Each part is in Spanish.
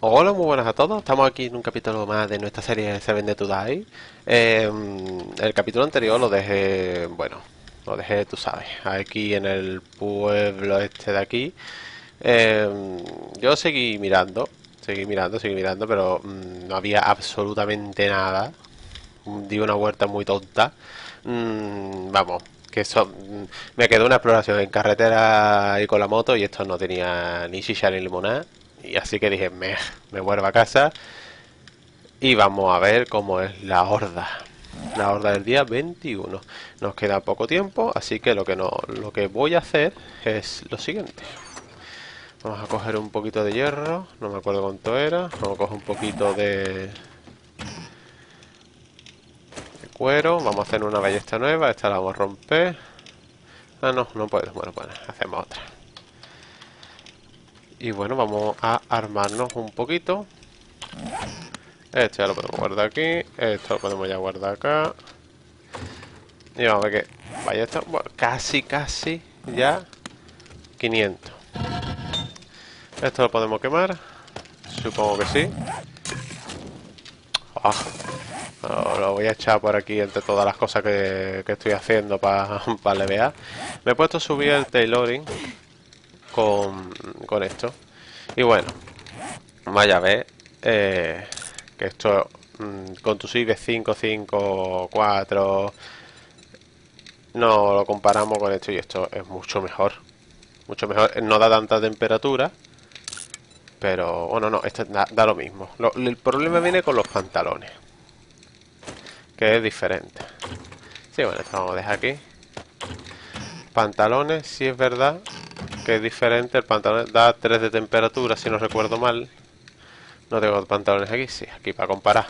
Hola, muy buenas a todos. Estamos aquí en un capítulo más de nuestra serie Seven Dead to Die. El capítulo anterior lo dejé, bueno, lo dejé, tú sabes, aquí en el pueblo este de aquí. Yo seguí mirando, pero no había absolutamente nada. Di una vuelta muy tonta. Vamos, que eso, me quedó una exploración en carretera y con la moto y esto no tenía ni shisha ni limonada. Y así que dije, me vuelvo a casa y vamos a ver cómo es la horda. La horda del día 21. Nos queda poco tiempo, así que lo que no, lo que voy a hacer es lo siguiente. Vamos a coger un poquito de hierro, no me acuerdo cuánto era. Vamos a coger un poquito de cuero, vamos a hacer una ballesta nueva, esta la vamos a romper. Ah, no, no puedo. Bueno, pues hacemos otra. Y bueno, vamos a armarnos un poquito. Esto ya lo podemos guardar aquí. Esto lo podemos ya guardar acá. Y vamos a ver que vaya esto. Bueno, casi ya 500. Esto lo podemos quemar. Supongo que sí. Ah, lo voy a echar por aquí entre todas las cosas que estoy haciendo para levear. Me he puesto a subir el tailoring con esto. Y bueno, vaya a ver que esto con tu Cibe 5, 5, 4 no lo comparamos con esto y esto es mucho mejor. Mucho mejor. No da tanta temperatura. Pero bueno, no, esto da lo mismo. El problema viene con los pantalones. Que es diferente. Sí, bueno, esto vamos a dejar aquí. Pantalones, sí es verdad que es diferente. El pantalón da 3 de temperatura, si no recuerdo mal. No tengo pantalones aquí, sí, aquí para comparar.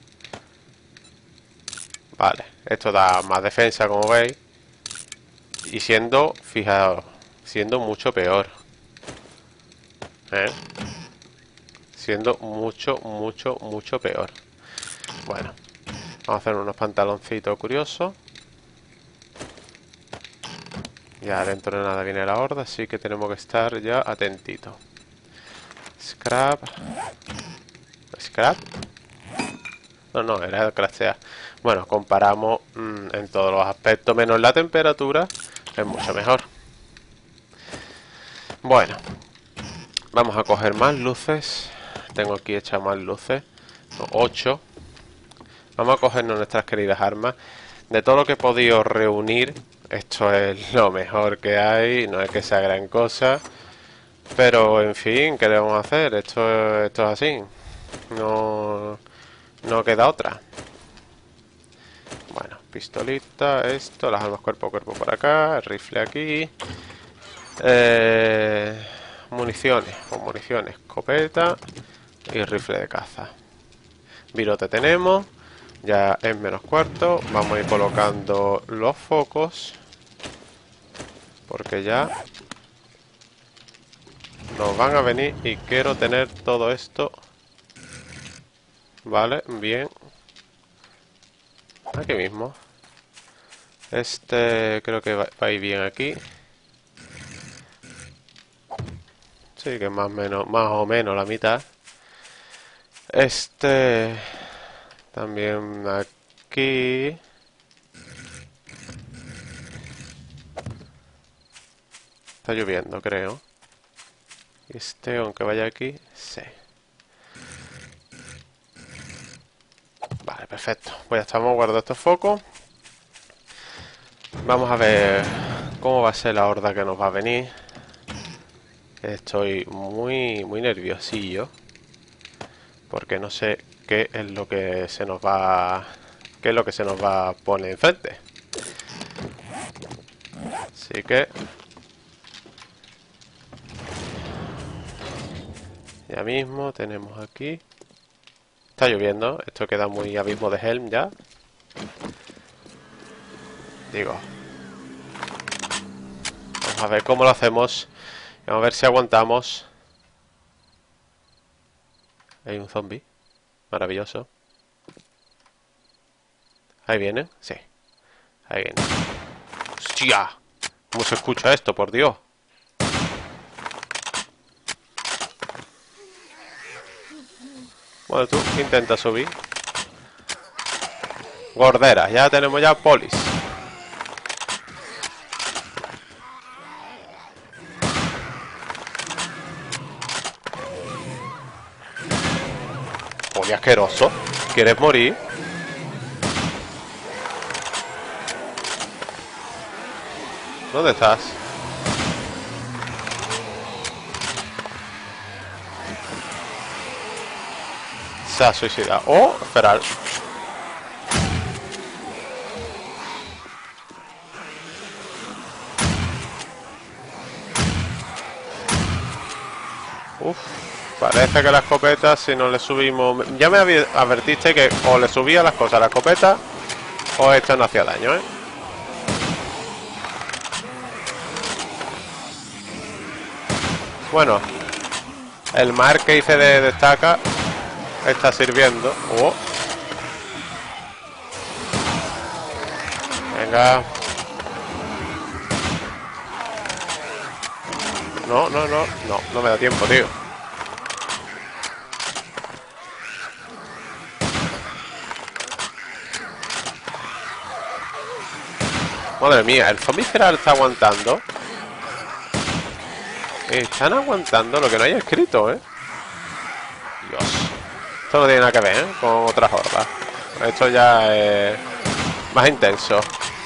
Vale, esto da más defensa, como veis. Y siendo, fijaos, siendo mucho peor. ¿Eh? Siendo mucho peor. Bueno, vamos a hacer unos pantaloncitos curiosos. Ya dentro de nada viene la horda, así que tenemos que estar ya atentitos. Scrap. Scrap. No, no, era el craftear. Bueno, comparamos en todos los aspectos, menos la temperatura, es mucho mejor. Bueno, vamos a coger más luces. Tengo aquí hechas más luces. 8. Vamos a cogernos nuestras queridas armas. De todo lo que he podido reunir, esto es lo mejor que hay. No es que sea gran cosa. Pero, en fin, ¿qué le vamos a hacer? Esto es así. No, no queda otra. Bueno, pistolita, esto, las armas cuerpo a cuerpo por acá, el rifle aquí. Municiones, con municiones, escopeta y rifle de caza. Virote tenemos, ya es menos cuarto. Vamos a ir colocando los focos, porque ya nos van a venir y quiero tener todo esto. Vale, bien. Aquí mismo. Este creo que va a ir bien aquí. Sí, que más o menos la mitad. Este también aquí. Está lloviendo, creo. Este, aunque vaya aquí, sí. Vale, perfecto. Pues ya estamos guardando estos focos. Vamos a ver cómo va a ser la horda que nos va a venir. Estoy muy nerviosillo. Porque no sé qué es lo que se nos va. Qué es lo que se nos va a poner enfrente. Así que. Ya mismo tenemos aquí. Está lloviendo. Esto queda muy abismo de Helm ya. Digo. Vamos a ver cómo lo hacemos. Vamos a ver si aguantamos. Hay un zombie. Maravilloso. Ahí viene. Sí. Ahí viene. ¡Hostia! ¿Cómo se escucha esto, por Dios? Bueno, tú intenta subir. Gordera, ya tenemos ya polis. Poli asqueroso. ¿Quieres morir? ¿Dónde estás? Se ha suicidado. ¡Oh! Feral. Uf. Parece que la escopeta, si no le subimos... Ya me advertiste que o le subía las cosas a la escopeta o esto no hacía daño, ¿eh? Bueno, el mar que hice de destaca está sirviendo. Oh. Venga. No me da tiempo, tío. Madre mía, el zombie feral está aguantando. Están aguantando lo que no hay escrito, ¿eh? Dios. Esto no tiene nada que ver, ¿eh? Con otras hordas. Esto ya es más intenso.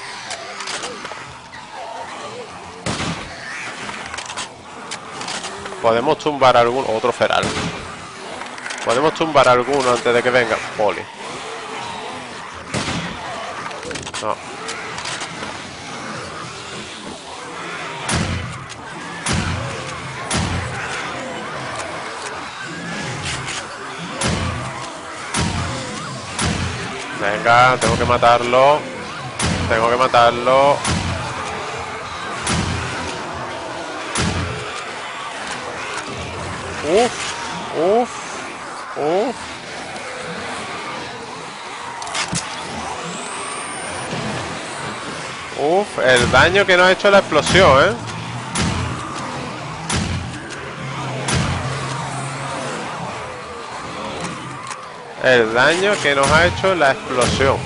Podemos tumbar algún... Otro feral. Podemos tumbar alguno antes de que venga. Poli. No. Venga, tengo que matarlo. Tengo que matarlo. Uf. Uf, el daño que nos ha hecho la explosión, ¿eh? El daño que nos ha hecho la explosión.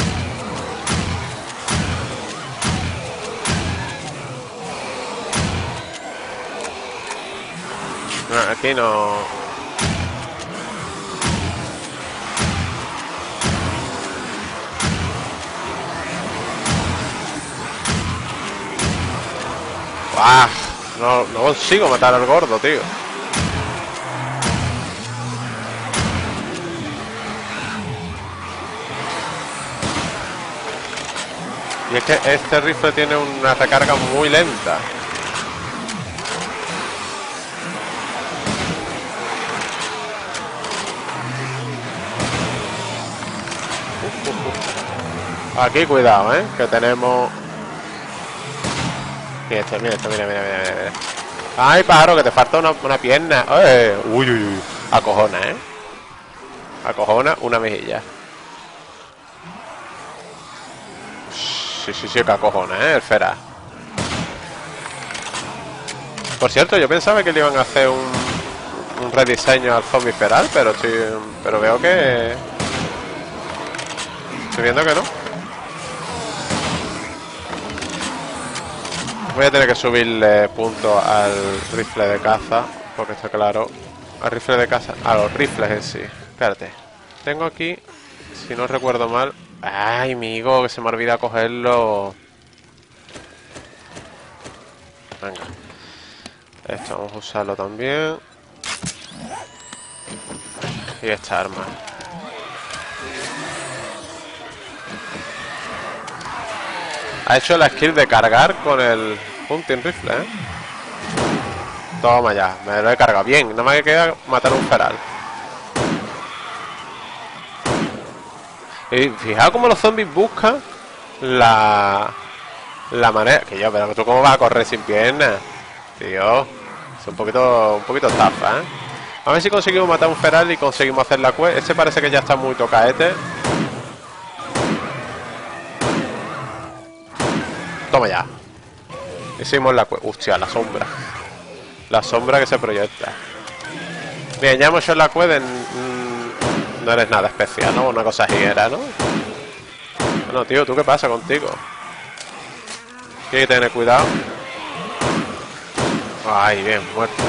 No, aquí no... ¡Ah! No consigo matar al gordo, tío. Y es que este rifle tiene una recarga muy lenta. Aquí cuidado, que tenemos... Mira esto, mira. Ay, pájaro, que te falta una pierna. Uy. Acojona, Acojona una mejilla. Sí, que acojona, el Fera. Por cierto, yo pensaba que le iban a hacer un rediseño al zombie feral, pero veo que... Estoy viendo que no. Voy a tener que subirle puntos al rifle de caza, porque está claro. Al rifle de caza, a los rifles en sí. Espérate. Tengo aquí, si no recuerdo mal... Ay, amigo, que se me olvida cogerlo. Venga. Esto vamos a usarlo también. Y esta arma. Ha hecho la skill de cargar con el hunting rifle, Toma ya, me lo he cargado bien. Nada más que queda matar un feral. Y fijaos cómo los zombies buscan la manera... Que yo, pero tú cómo vas a correr sin piernas, tío. Es un poquito estafa, A ver si conseguimos matar un feral y conseguimos hacer la quest. Este parece que ya está muy tocaete. Toma ya. Hicimos la quest. Hostia, la sombra. La sombra que se proyecta. Bien, ya hemos hecho la cueva. No eres nada especial, ¿no? Una cosa así era, ¿no? Bueno, tío, ¿tú qué pasa contigo? Tienes que tener cuidado. Ay, bien, muerto.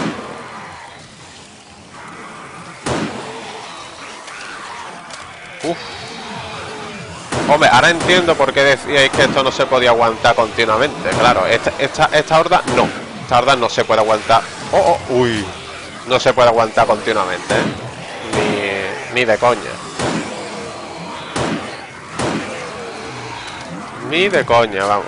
Uf. Hombre, ahora entiendo por qué decíais que esto no se podía aguantar continuamente. Claro, esta horda no. Esta horda no se puede aguantar. Oh, oh, uy. No se puede aguantar continuamente, ¿eh? Ni de coña. Ni de coña, vamos.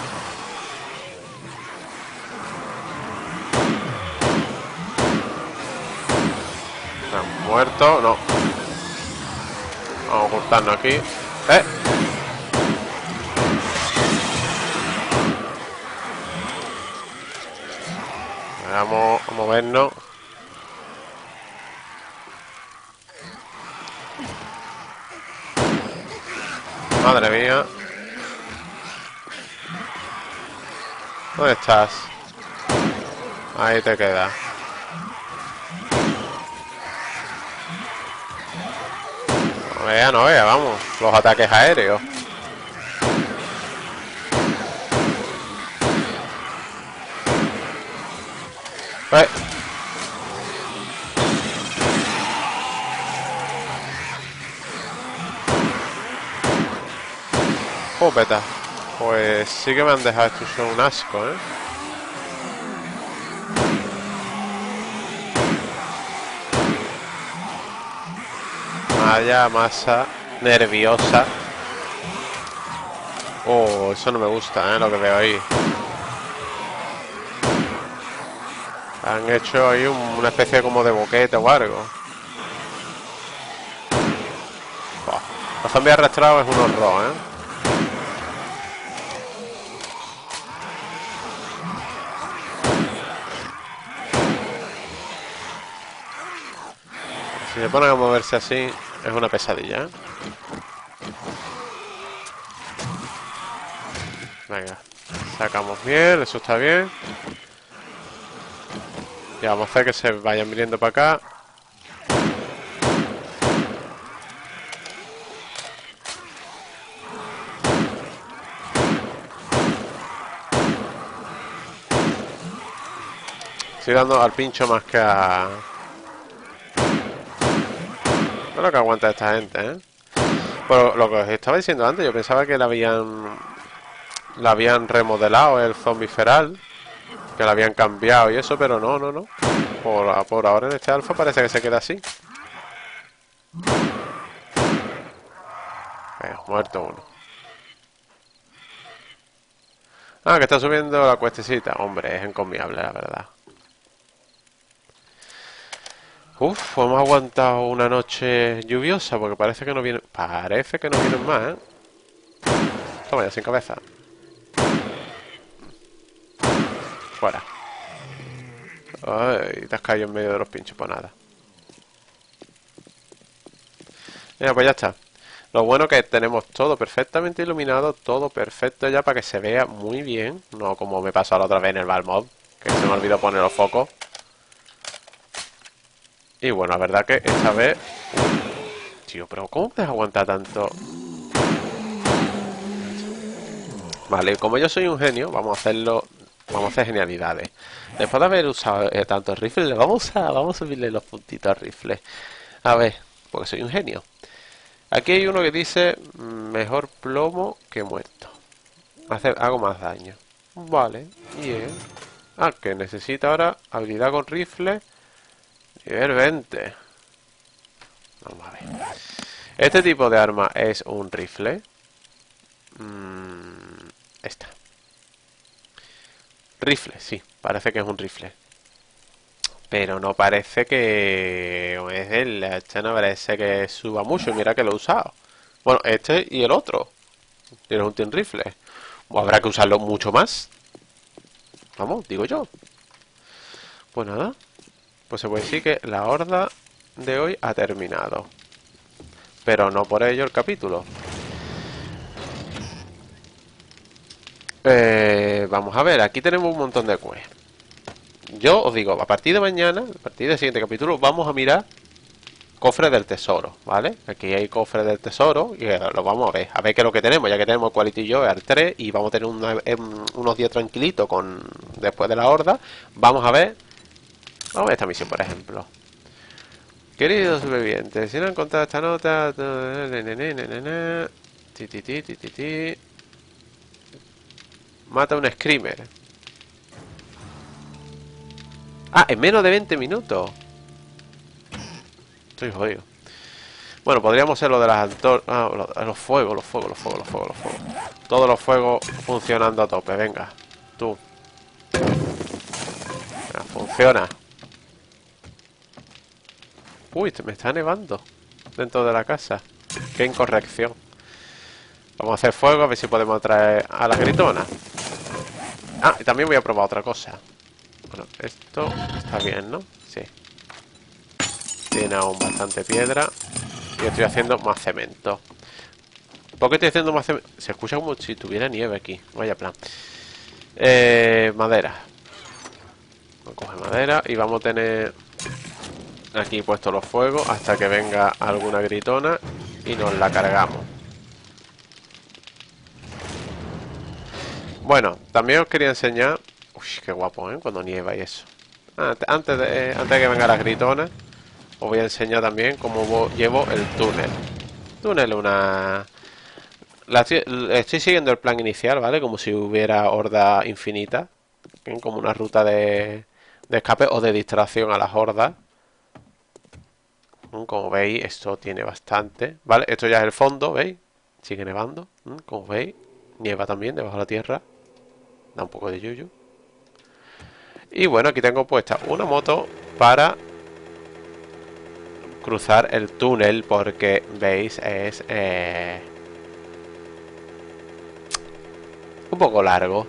¿Han muerto? No. Vamos a ocultarnos aquí. Vamos a movernos. Madre mía. ¿Dónde estás? Ahí te quedas. No vea, vamos. Los ataques aéreos. Jopeta. Pues sí que me han dejado estos son un asco, ¿eh? Vaya masa nerviosa. Oh, eso no me gusta, ¿eh? Lo que veo ahí. Han hecho ahí una especie como de boquete o algo. Los zombies arrastrados es un horror, ¿eh? Si se ponen a moverse así, es una pesadilla, ¿eh? Venga, sacamos bien, eso está bien. Ya vamos a hacer que se vayan viniendo para acá. Estoy dando al pincho más que a... No es lo que aguanta esta gente, ¿eh? Pero lo que os estaba diciendo antes, yo pensaba que la habían remodelado el zombie feral, que la habían cambiado y eso, pero no. Por ahora en este alfa parece que se queda así. Muerto uno. Ah, que está subiendo la cuestecita. Hombre, es encomiable, la verdad. Uf, hemos aguantado una noche lluviosa porque parece que no vienen... Parece que no vienen más, ¿eh? Toma ya, sin cabeza. Fuera. Ay, te has caído en medio de los pinchos, pues nada. Mira, pues ya está. Lo bueno que tenemos todo perfectamente iluminado, todo perfecto ya para que se vea muy bien. No como me pasó la otra vez en el Balmod, que se me olvidó poner los focos. Y bueno, la verdad que esta vez... Tío, pero ¿cómo puedes aguantar tanto? Vale, como yo soy un genio, vamos a hacerlo... Vamos a hacer genialidades. Después de haber usado tantos rifles, vamos a subirle los puntitos al rifle. A ver, porque soy un genio. Aquí hay uno que dice mejor plomo que muerto. Hago más daño. Vale, bien. Ah, que necesita ahora habilidad con rifle. Nivel 20. Vamos a ver. Este tipo de arma es un rifle. Esta. Rifle, sí, parece que es un rifle. Pero no parece que... Es este no parece que suba mucho. Mira que lo he usado. Bueno, este y el otro. Tiene un Team Rifle. O habrá que usarlo mucho más. Vamos, digo yo. Pues nada. Pues se puede decir que la horda de hoy ha terminado. Pero no por ello el capítulo. Vamos a ver, aquí tenemos un montón de quests. yo os digo, a partir de mañana, a partir del siguiente capítulo, vamos a mirar cofres del tesoro, ¿vale? Aquí hay cofres del tesoro y lo vamos a ver qué es lo que tenemos, ya que tenemos Quality Joy al 3 y vamos a tener unos días tranquilitos después de la horda. Vamos a ver esta misión, por ejemplo. Queridos supervivientes, si no han encontrado esta nota... Mata a un screamer. Ah, en menos de 20 minutos. Estoy jodido. Bueno, podríamos hacer lo de las antorchas. Ah, los fuegos. Todos los fuegos funcionando a tope. Venga, tú. Venga, funciona. Uy, me está nevando dentro de la casa. Qué incorrección. Vamos a hacer fuego, a ver si podemos atraer a las gritonas. Ah, y también voy a probar otra cosa. Bueno, esto está bien, ¿no? Sí. Tiene aún bastante piedra. Y estoy haciendo más cemento. ¿Por qué estoy haciendo más cemento? Se escucha como si tuviera nieve aquí. Vaya plan. Madera. Vamos a coger madera y vamos a tener aquí puestos los fuegos hasta que venga alguna gritona y nos la cargamos. Bueno, también os quería enseñar... Uy, qué guapo, ¿eh? Cuando nieva y eso. Antes de que vengan las gritonas, os voy a enseñar también cómo llevo el túnel. Túnel, estoy siguiendo el plan inicial, ¿vale? Como si hubiera horda infinita. ¿Bien? Como una ruta de escape o de distracción a las hordas. Como veis, esto tiene bastante. ¿Vale? Esto ya es el fondo, ¿veis? Sigue nevando. Como veis, nieva también debajo de la tierra. Da un poco de yuyu. Y bueno, aquí tengo puesta una moto para cruzar el túnel porque, veis, es un poco largo.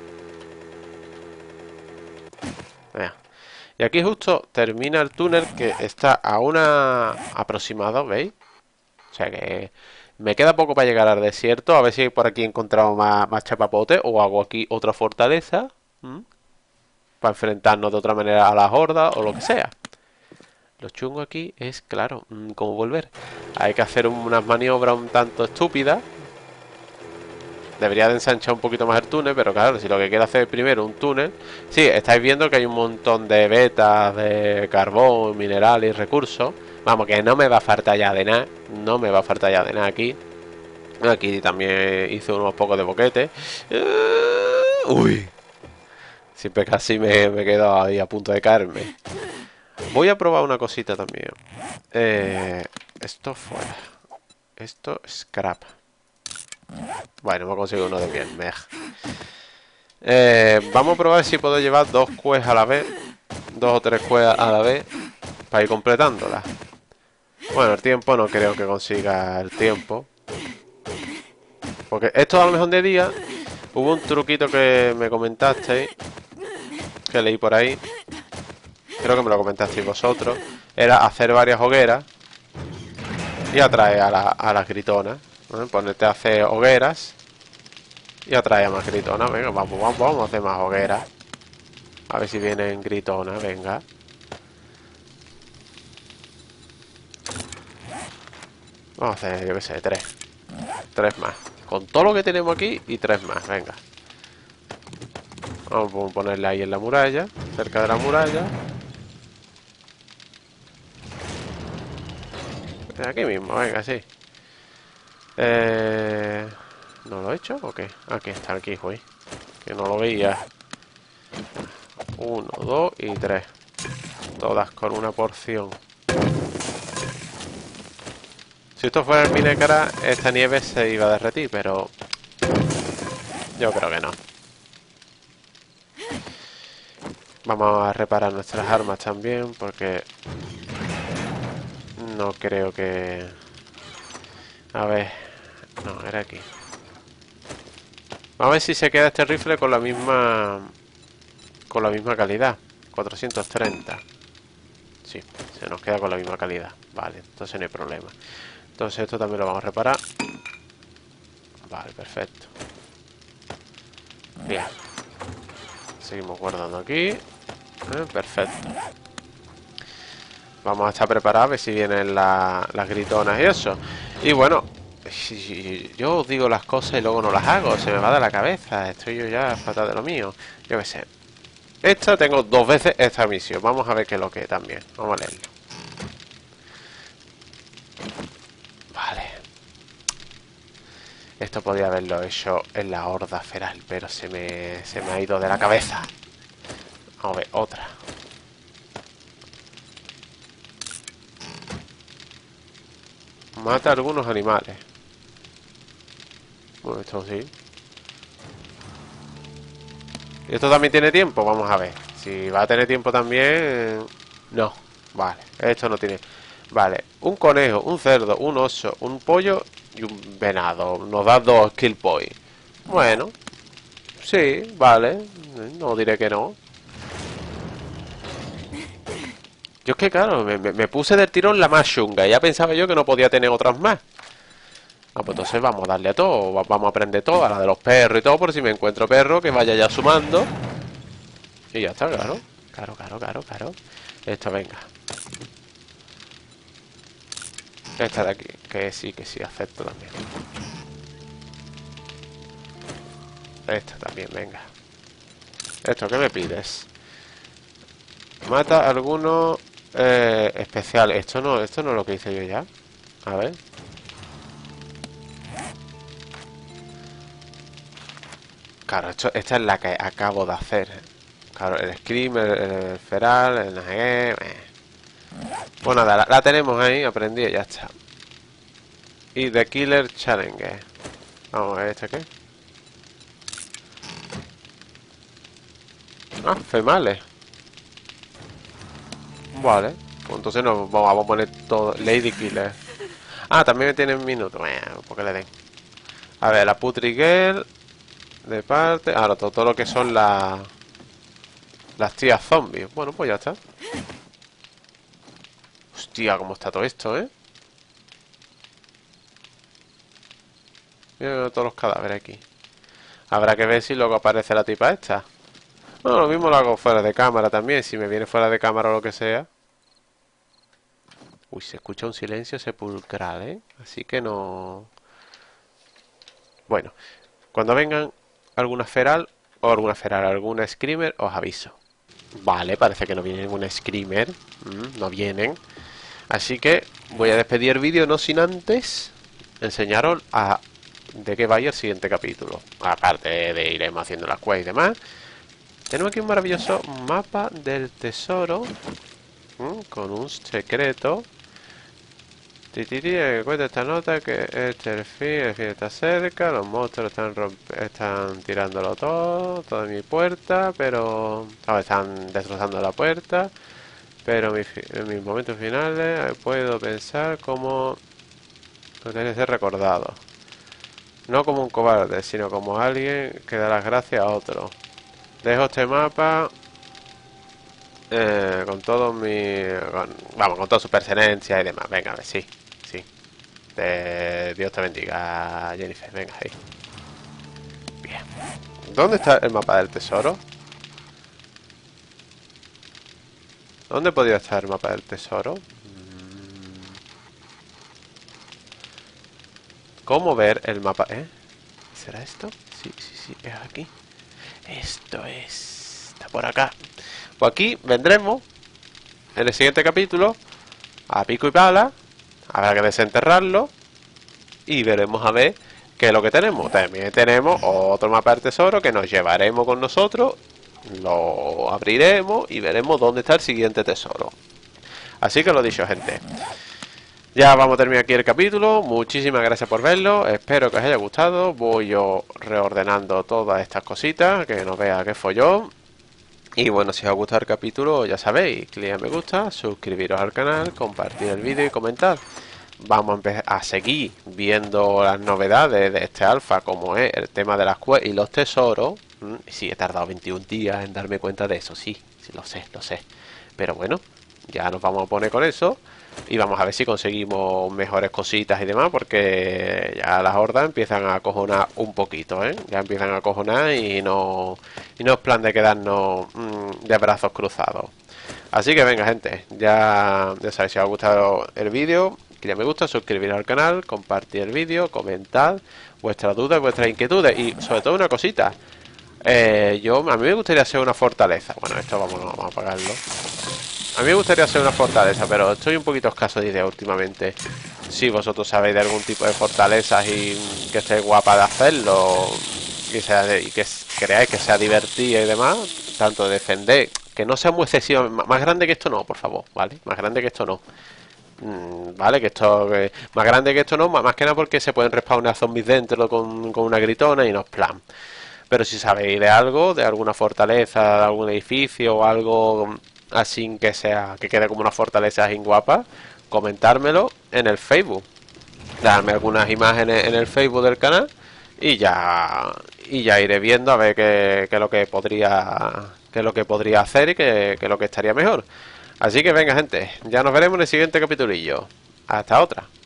Vea. Y aquí justo termina el túnel que está a una aproximado, ¿veis? O sea que me queda poco para llegar al desierto. A ver si por aquí he encontrado más chapapote o hago aquí otra fortaleza. Para enfrentarnos de otra manera a las hordas o lo que sea. Lo chungo aquí es, claro, cómo volver. Hay que hacer unas maniobras un tanto estúpidas. Debería de ensanchar un poquito más el túnel, pero claro, si lo que quiero hacer es primero un túnel... Sí, estáis viendo que hay un montón de vetas, de carbón, minerales y recursos. Vamos, que no me va a faltar ya de nada. No me va a faltar ya de nada aquí. Aquí también hice unos pocos de boquete. Uy. Siempre casi me he quedado ahí a punto de caerme. Voy a probar una cosita también. Esto fuera. Esto scrap. Bueno, me consigo uno de piel. Vamos a probar si puedo llevar dos quests a la vez. Dos o tres quests a la vez. Para ir completándolas. Bueno, el tiempo no creo que consiga el tiempo. Porque esto a lo mejor de día. Hubo un truquito que me comentasteis. Que leí por ahí. Creo que me lo comentasteis vosotros. Era hacer varias hogueras. Y atraer a las gritonas. Ponerte a hacer hogueras. Y atrae a más gritonas. Venga, vamos a hacer más hogueras. A ver si vienen gritonas, venga. Vamos a hacer, yo qué sé, tres. Tres más. Con todo lo que tenemos aquí y tres más, venga. Vamos a ponerle ahí en la muralla. Cerca de la muralla. Aquí mismo, venga, sí. ¿No lo he hecho o qué? Aquí está, aquí, güey. Que no lo veía. 1, 2 y 3. Todas con una porción. Si esto fuera el Minecraft, esta nieve se iba a derretir, pero yo creo que no. Vamos a reparar nuestras armas también, porque no creo que... A ver... No, era aquí. Vamos a ver si se queda este rifle con la misma... Con la misma calidad. 430. Sí, se nos queda con la misma calidad. Vale, entonces no hay problema. Entonces esto también lo vamos a reparar. Vale, perfecto. Bien. Seguimos guardando aquí. Perfecto. Vamos a estar preparados a ver si vienen las gritonas y eso. Y bueno, si yo os digo las cosas y luego no las hago, se me va de la cabeza. Estoy yo ya fatal de lo mío. Yo qué sé. Esta tengo 2 veces esta misión. Vamos a ver qué es lo que es también. Vamos a leerlo. Vale. Esto podría haberlo hecho en la horda feral, pero se me ha ido de la cabeza. Vamos a ver, otra. Mata a algunos animales. Bueno, esto sí. ¿Y esto también tiene tiempo? Vamos a ver. Si va a tener tiempo también... No. Vale, esto no tiene... Vale, un conejo, un cerdo, un oso, un pollo y un venado. Nos da 2 skill points. Bueno. Sí, vale. No diré que no. Yo es que claro, me puse del tirón la más chunga. Ya pensaba yo que no podía tener otras más. Ah, pues entonces vamos a darle a todo. Vamos a aprender todo, a la de los perros y todo, por si me encuentro perro, que vaya ya sumando. Y ya está, claro. Claro. Esta, venga. Esta de aquí, que sí, acepto también. Esta también, venga. ¿Esto qué me pides? Mata a algunos especiales. Esto no es lo que hice yo ya. A ver. Claro, esta es la que acabo de hacer. Claro, el Screamer, el Feral, el no sé qué. Pues nada, la tenemos ahí, aprendí y ya está. Y The Killer Challenge. Vamos a ver, ¿este qué? Ah, females. Vale. Pues entonces nos vamos a poner todo. Lady Killer. Ah, también me tienen minutos. Bueno, porque le den. A ver, la Putri Girl. De parte. Ahora, todo lo que son las tías zombies. Bueno, pues ya está. Hostia, cómo está todo esto, ¿eh? Mira todos los cadáveres aquí. Habrá que ver si luego aparece la tipa esta. Bueno, lo mismo lo hago fuera de cámara también. Si me viene fuera de cámara o lo que sea. Uy, se escucha un silencio sepulcral, ¿eh? Así que no... Bueno, cuando vengan alguna feral o alguna screamer, os aviso. Vale, parece que no viene ninguna screamer. No vienen. Así que voy a despedir el vídeo, no sin antes enseñaros de qué vaya el siguiente capítulo. Aparte de iremos haciendo las quests y demás. Tenemos aquí un maravilloso mapa del tesoro. Con un secreto. Encuentra esta nota que el fin está cerca, los monstruos están tirándolo todo, toda mi puerta, pero están destrozando la puerta, pero en mis momentos finales puedo pensar como tiene que ser recordado, no como un cobarde, sino como alguien que da las gracias a otro. Dejo este mapa con todo con toda su pertenencia y demás. Venga, a ver, sí. Dios te bendiga, Jennifer. Venga, ahí. Bien. ¿Dónde está el mapa del tesoro? ¿Dónde podría estar el mapa del tesoro? ¿Cómo ver el mapa? ¿Será esto? Sí, es aquí. Esto está por acá. Pues aquí vendremos en el siguiente capítulo a pico y pala. Habrá que desenterrarlo y veremos a ver qué es lo que tenemos. También tenemos otro mapa del tesoro que nos llevaremos con nosotros, lo abriremos y veremos dónde está el siguiente tesoro. Así que lo dicho, gente, ya vamos a terminar aquí el capítulo. Muchísimas gracias por verlo, espero que os haya gustado. Voy yo reordenando todas estas cositas, que no vea que follón. Y bueno, si os ha gustado el capítulo, ya sabéis, clic a me gusta, suscribiros al canal, compartir el vídeo y comentar. Vamos a empezar a seguir viendo las novedades de este alfa, como es el tema de las quests y los tesoros. Sí, he tardado 21 días en darme cuenta de eso, sí, lo sé. Pero bueno, ya nos vamos a poner con eso. Y vamos a ver si conseguimos mejores cositas y demás, porque ya las hordas empiezan a acojonar un poquito, ¿eh? Ya empiezan a acojonar y no es plan de quedarnos de brazos cruzados. Así que venga, gente, ya sabéis, si os ha gustado el vídeo, que me gusta, suscribiros al canal, compartir el vídeo, comentad vuestras dudas, vuestras inquietudes y sobre todo una cosita. A mí me gustaría hacer una fortaleza. Bueno, esto vamos a apagarlo. A mí me gustaría hacer una fortaleza, pero estoy un poquito escaso de idea últimamente. Si vosotros sabéis de algún tipo de fortalezas y que esté guapa de hacerlo y que creáis que sea divertida y demás, tanto defender, que no sea muy excesivo, más grande que esto no, por favor, ¿vale? Más grande que esto no. Vale, que esto más grande que esto no, más que nada porque se pueden respawnar zombies dentro con una gritona y no es plan. Pero si sabéis de algo, de alguna fortaleza, de algún edificio o algo así que sea, que quede como una fortaleza así guapa, comentármelo en el Facebook. Darme algunas imágenes en el Facebook del canal y ya iré viendo a ver qué es lo que podría hacer y qué es lo que estaría mejor. Así que venga, gente, ya nos veremos en el siguiente capitulillo. Hasta otra.